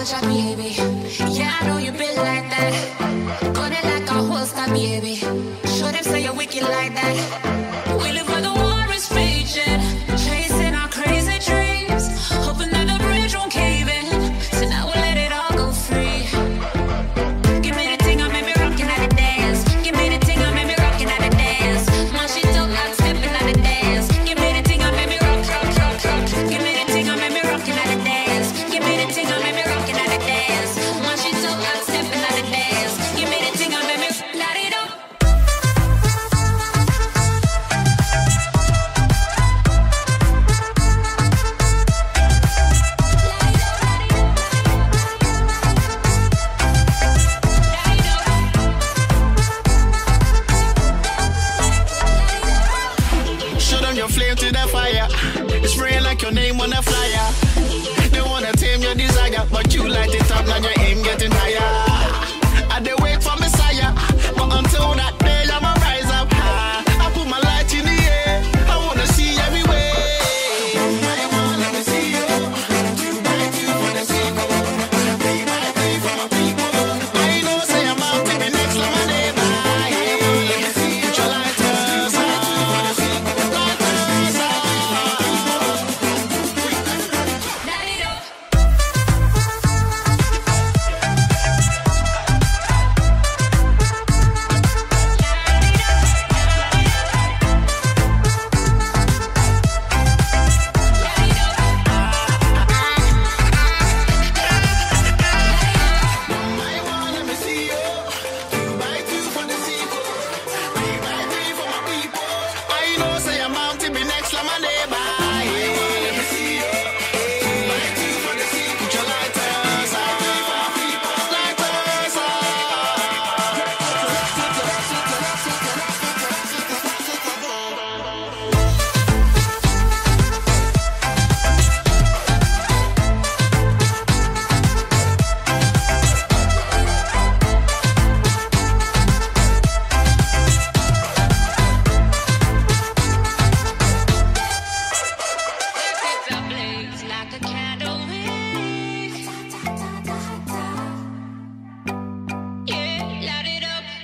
culture, baby. Yeah, I know you been like that. Got it like a holster, baby. Show them say you're wicked like that. We live where the war is raging, chasing our crazy dreams, hoping that the bridge won't cave in. So now we'll let it all go free. Give me the thing, I made me rockin' at the dance. Give me the thing, I made me rockin' at the dance. My shit don't like stepping at the dance. Give me the thing, I made me rock. Give me the thing, I made me rockin' at the dance. Give me the thing, I made me rockin' at the dance. My shit don't like stepping at the dance. Give me the thing, I made me light it up. Show them your flame to the fire. It's spraying like your name on a flyer. They wanna tame your desire, but you light it up, now your aim getting higher. I dey wait for Messiah, but until that day I'ma rise up high. I put my light in the air, I wanna see everywhere. I wanna let me see you. Do my do for the sequel. Be my day for my people. I know say I'm out to be next to my neighbor. Let me see you. Put your lighters on. Lighters on. Light it up. I wanna let me see you. Do my do for the sequel. Be my day for my people. I know say I'm out to be next to my neighbor. Let me see you. Do my do for the sequel. Put your lighters on. Lighters on. The blaze like a candle wick. Yeah, light it up.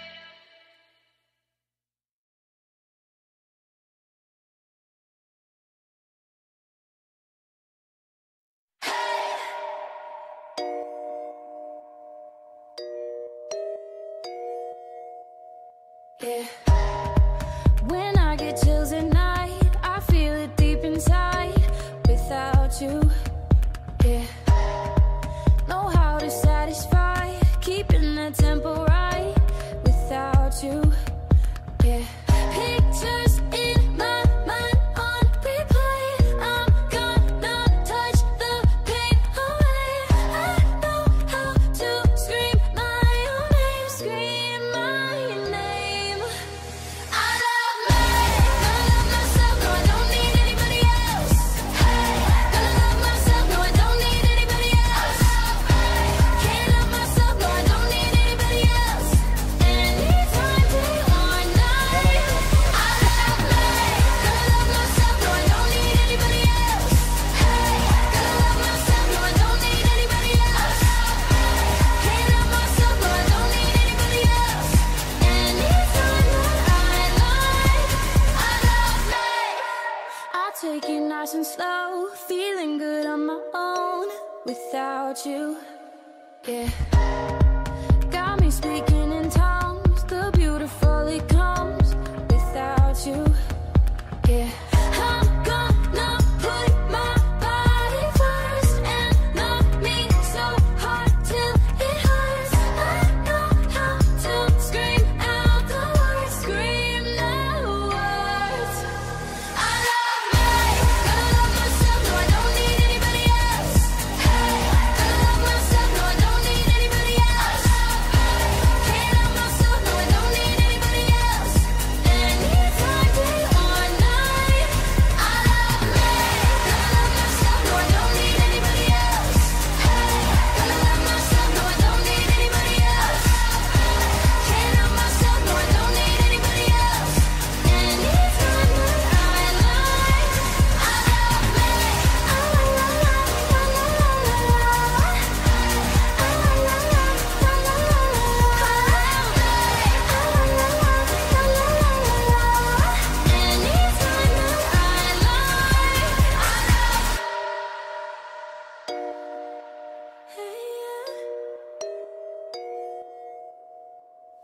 Yeah. When I get chills at night, I feel it deep inside. Without you, yeah. Know how to satisfy, keeping the tempo right. Without you, yeah. Pictures in my mind on replay. I'm gonna touch the pain away. I know how to scream my own name. Scream my name. I love me, gonna love myself, no I don't need anybody else. Hey, gonna love myself, no I don't need anybody else. Can't love myself, no I don't need anybody else. Anytime, day or night. I love me, gonna love myself, no I don't need anybody else. Hey, gonna love myself, no I don't need anybody else. Can't love myself, no I don't need anybody else. Anytime that I like, I love me. I take it nice and slow, feeling good on my own without you. Yeah. Got me speaking in tongues, the beautiful it comes without you. Yeah. I'm gonna put my body first and love me so hard till it hurts. I know how to scream out the words, scream the words. I love me, gonna love myself, no I don't need anybody else. Hey, gonna love myself, no I don't need anybody else.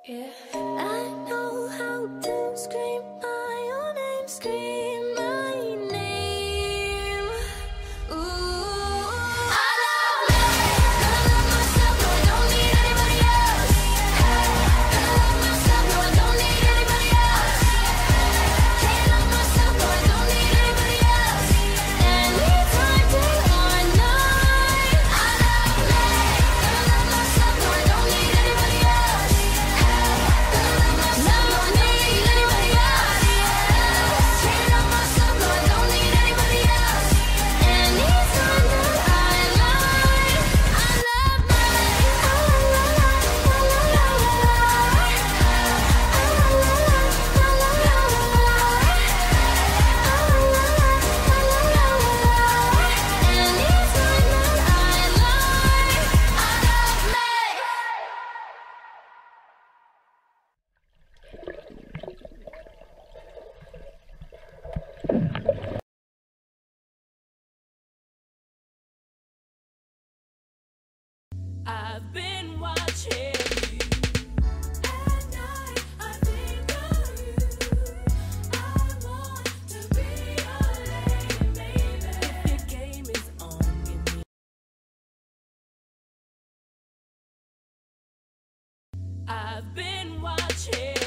Yeah, I know how to scream my own name, scream my name. Ooh, I love me, gonna love myself, no, I don't need anybody else. Gonna love myself, no, I don't need anybody else. Can't love myself, no, I don't need anybody else. Anytime, day or night. I love me, gonna love myself, no, I don't need anybody else. I've been watching you. At night, I think of you. I want to be your lady, baby. If your game is on, give me. I've been watching.